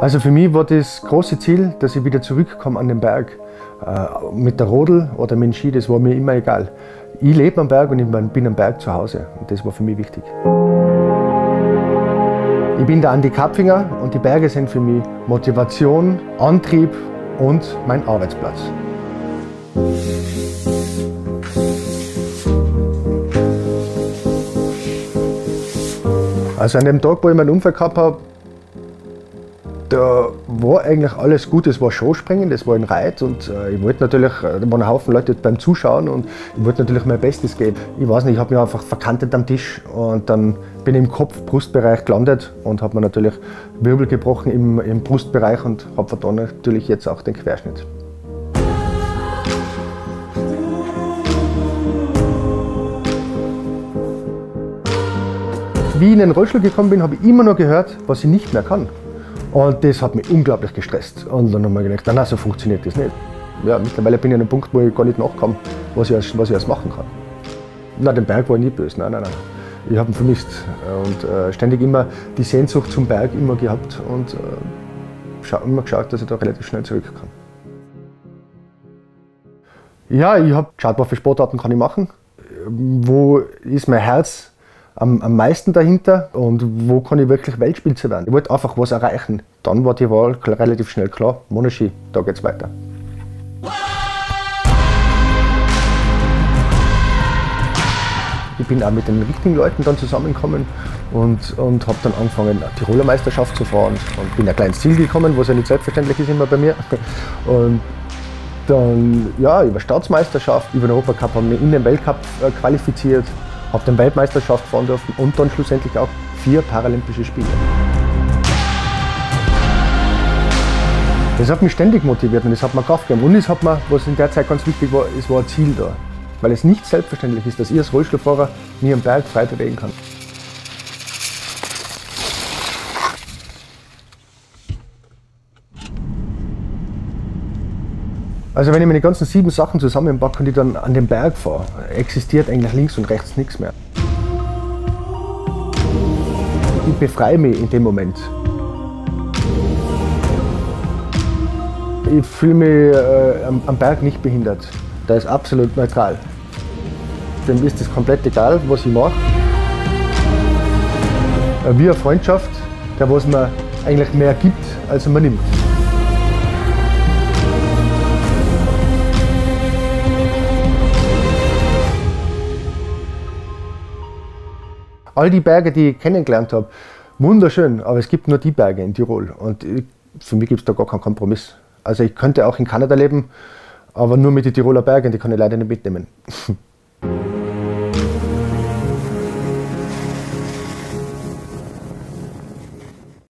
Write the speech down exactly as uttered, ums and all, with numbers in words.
Also für mich war das große Ziel, dass ich wieder zurückkomme an den Berg. Äh, mit der Rodel oder mit dem Ski, das war mir immer egal. Ich lebe am Berg und ich bin am Berg zu Hause. Und das war für mich wichtig. Ich bin der Andi Kapfinger und die Berge sind für mich Motivation, Antrieb und mein Arbeitsplatz. Also an dem Tag, wo ich meinen Unfall gehabt habe, da war eigentlich alles gut. Es war Showspringen, das war in Reit und äh, ich wollte natürlich, da waren ein Haufen Leute beim Zuschauen und ich wollte natürlich mein Bestes geben. Ich weiß nicht, ich habe mich einfach verkantet am Tisch und dann bin ich im Kopf-Brustbereich gelandet und habe mir natürlich Wirbel gebrochen im, im Brustbereich und habe von da natürlich jetzt auch den Querschnitt. Wie ich in den Rollstuhl gekommen bin, habe ich immer noch gehört, was ich nicht mehr kann. Und das hat mich unglaublich gestresst. Und dann habe ich gedacht, na, so funktioniert das nicht. Ja, mittlerweile bin ich an einem Punkt, wo ich gar nicht nachkomme, was ich alles, was ich alles machen kann. Na, den Berg war ich nie böse, nein, nein, nein. Ich habe ihn vermisst und äh, ständig immer die Sehnsucht zum Berg immer gehabt und äh, immer geschaut, dass ich da relativ schnell zurückkomme. Ja, ich habe geschaut, welche Sportarten kann ich machen, wo ist mein Herz Am, am meisten dahinter und wo kann ich wirklich Weltspitze werden. Ich wollte einfach was erreichen. Dann war die Wahl relativ schnell klar, Monoski, da geht's weiter. Ich bin auch mit den richtigen Leuten dann zusammengekommen und, und habe dann angefangen, eine Tiroler Meisterschaft zu fahren und bin ein kleines Ziel gekommen, was ja nicht selbstverständlich ist immer bei mir. Und dann ja, über Staatsmeisterschaft, über den Europacup haben wir in den Weltcup äh, qualifiziert. Habe den Weltmeisterschaft fahren dürfen und dann schlussendlich auch vier Paralympische Spiele. Das hat mich ständig motiviert und das hat mir Kraft gegeben. Und es hat mir, was in der Zeit ganz wichtig war, es war ein Ziel da. Weil es nicht selbstverständlich ist, dass ich als Rollstuhlfahrer mich am Berg frei bewegen kann. Also wenn ich meine ganzen sieben Sachen zusammenpacke und ich dann an den Berg fahre, existiert eigentlich links und rechts nichts mehr. Ich befreie mich in dem Moment. Ich fühle mich äh, am, am Berg nicht behindert. Da ist absolut neutral. Dem ist es komplett egal, was ich mache. Äh, wie eine Freundschaft, der was mir eigentlich mehr gibt, als man nimmt. All die Berge, die ich kennengelernt habe, wunderschön, aber es gibt nur die Berge in Tirol und für mich gibt es da gar keinen Kompromiss. Also ich könnte auch in Kanada leben, aber nur mit den Tiroler Bergen, die kann ich leider nicht mitnehmen.